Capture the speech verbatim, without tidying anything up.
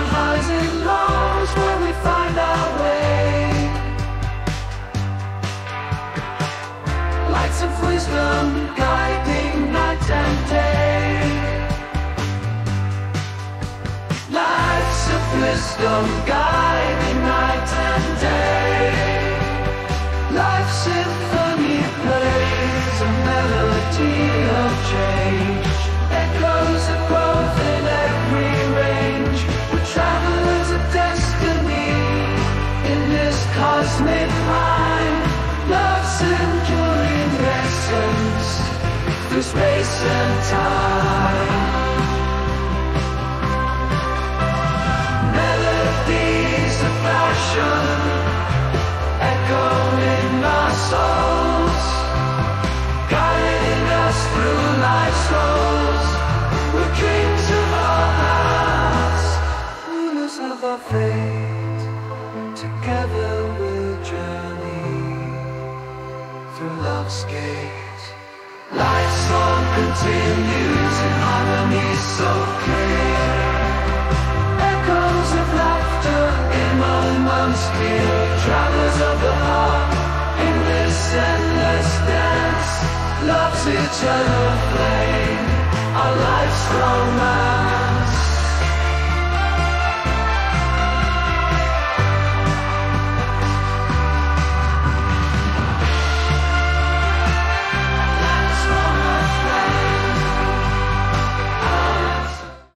on highs and lows where we find our way. Lights of wisdom guiding night and day. Lights of wisdom guiding night and day. Life's symphony plays a melody of change. Echoes of growth in every range. We're travelers of destiny in this cosmic mind. Love's enduring essence through space and time. Melodies of passion echoing our souls, guiding us through life's roads. We're kings of our hearts, rulers of our fate. Together we'll journey through love's gate. Life's song continues in harmony so clear. Echoes of laughter in moments clear. Travelers of the heart in this endless dance. Love's eternal flame, our life's romance.